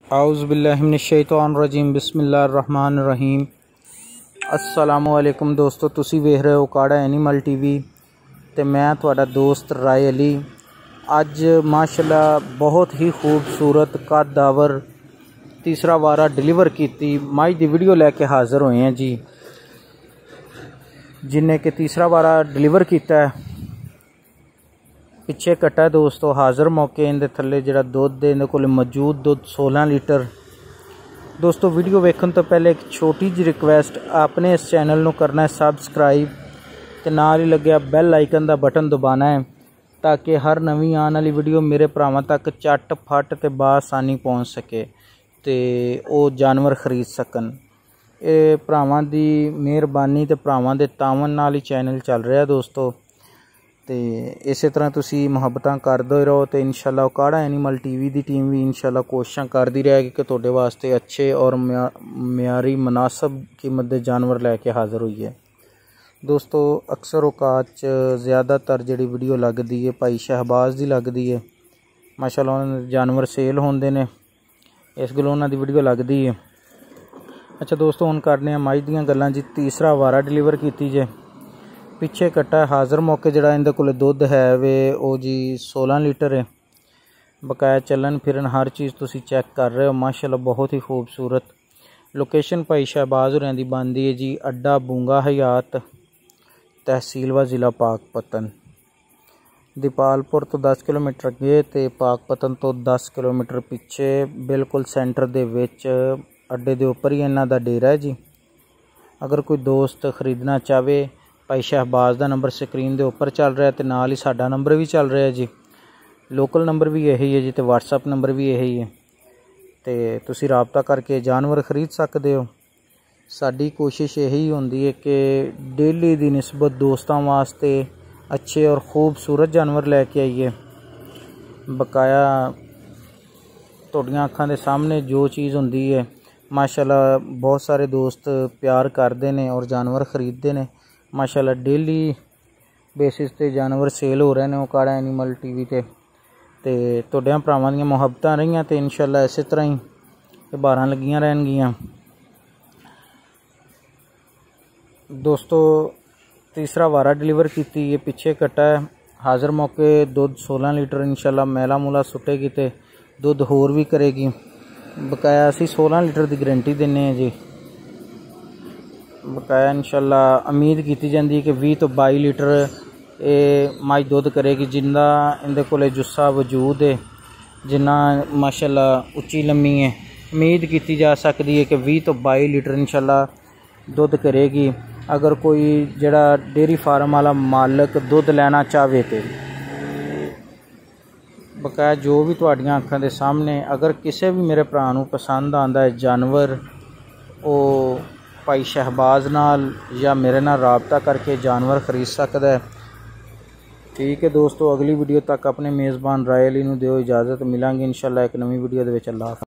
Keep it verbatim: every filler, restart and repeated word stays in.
اعوذ باللہ من الشیطان الرجیم، بسم اللہ الرحمن الرحیم۔ السلام علیکم دوستو، تسی ویکھ رہے ہو کاڑا اینیمل ٹی وی تے میں تہاڈا دوست رائے علی۔ اج ماشاءاللہ بہت ہی خوبصورت قد داور تیسرا وارا ڈلیور کیتی مائی دی ویڈیو لے کے حاضر ہوئے ہیں جی، جن نے کہ تیسرا وارا ڈلیور کیتا ہے۔ پچھے کٹا ہے دوستو حاضر موقع، اندے تھلے جڑا دودھ دے اندے کول موجود دودھ سولہ لیٹر۔ دوستو ویڈیو ویکھن تو پہلے ایک چھوٹی جی ریکویسٹ، آپ نے اس چینل نو کرنا ہے سبسکرائب تے نال ہی لگیا بیل آئیکن دا بٹن دبانا ہے تاکہ ہر نویں آن والی ویڈیو میرے بھراواں تک چٹ پھٹ تے بآسانی پہنچ سکے تے او جانور خرید سکن۔ اے بھراواں دی مہربانی تے بھراواں دے تعاون نال ہی چینل چل رہا ہے دوستو، تے اسی طرح تسی محبتاں کردے رہو تے انشاءاللہ کاڑا اینیمل ٹی وی دی ٹیم بھی انشاءاللہ کوششاں کردی رہے گی کہ تہاڈے واسطے اچھے اور معیاری مناسب قیمت دے جانور لے کے حاضر ہوئی ہے۔ دوستو اکثر اوقات زیادہ تر جڑی ویڈیو لگدی ہے بھائی شہباز دی لگدی ہے، ماشاءاللہ انہاں دے جانور سیل ہوندے نے، اس گلوں انہاں دی ویڈیو لگدی ہے۔ اچھا دوستو ہن کرنے ہیں مائی دیاں گلاں جی، تیسرا وارا ڈلیور کیتی جے۔ پیچھے کٹا ہے حاضر موقع جڑا اندے کول دودھ ہے وے او جی سولہ لیٹر ہے، بقایا چلن پھرن ہر چیز تسی چیک کر رہے ہو، ماشاءاللہ بہت ہی خوبصورت۔ لوکیشن بھائی شہباز ہوراں دی باندی ہے جی، اڈا بونگا حیات، تحصیل و ضلع پاک پتن۔ دیپال پور تو دس کلو میٹر اگے تے پاک پتن تو دس کلو میٹر پیچھے بالکل سینٹر دے وچ اڈے دے اوپر ہی انہاں دا ڈیرا ہے جی۔ اگر کوئی دوست خریدنا چاہے بھائی شہباز دا نمبر سکرین دے اوپر چل رہا ہے تے نال ہی ساڈا نمبر بھی چل رہا ہے جی، لوکل نمبر بھی یہی ہے جی تے واٹس اپ نمبر بھی یہی ہے تے تسی رابطہ کر کے جانور خرید سکدے ہو۔ ساڈی کوشش یہی ہوندی ہے کہ ڈیلی دی نسبت دوستاں واسطے اچھے اور خوبصورت جانور لے کے آئیے، بقایا تہاڈیاں اکھاں دے سامنے جو چیز ہوندی ہے ماشاءاللہ بہت سارے دوست پیار کردے نے اور جانور خریدتے نے، ماشاءاللہ ڈیلی بیسس تے جانور سیل ہو رہے ہیں کاڑا اینیمل ٹی وی تے تے تہاڈیاں بھراواں دیاں محبتاں رہیاں تے انشاءاللہ اسی طرح ہی باراں لگیاں رہن گیاں۔ دوستو تیسرا وارا ڈلیور کیتی یہ پیچھے کٹا ہے حاضر موقع دودھ سولہ لیٹر، انشاءاللہ میلا مولا سٹے گی تے دودھ ہور بھی کرے گی، بقایا اسی سولہ لیٹر دی گارنٹی دینے ہیں جی، بقایا انشاءاللہ امید کیتی جاندی ہے کہ بھی تو بائی لیٹر اے مائی دودھ کرے گی، جنہ اندے کولے جسا وجود ہے، جنہ ماشاءاللہ اچھی لمبی ہے، امید کیتی جا سکتی ہے کہ بھی تو بائی لیٹر انشاءاللہ دودھ کرے گی۔ اگر کوئی جڑا ڈیری فارم والا مالک دودھ لینا چاہے تے بقایا جو بھی تہاڈیاں اکھاں دے سامنے اگر کسے بھی میرے بھرا نوں پسند آندا ہے جانور، او بھائی شہباز نال یا میرے نال رابطہ کر کے جانور خرید سکدا ہے۔ ٹھیک ہے دوستو، اگلی ویڈیو تک اپنے میزبان رائے علی نوں دیو اجازت، ملیں گے انشاءاللہ ایک نویں ویڈیو دے وچ۔ اللہ حافظ۔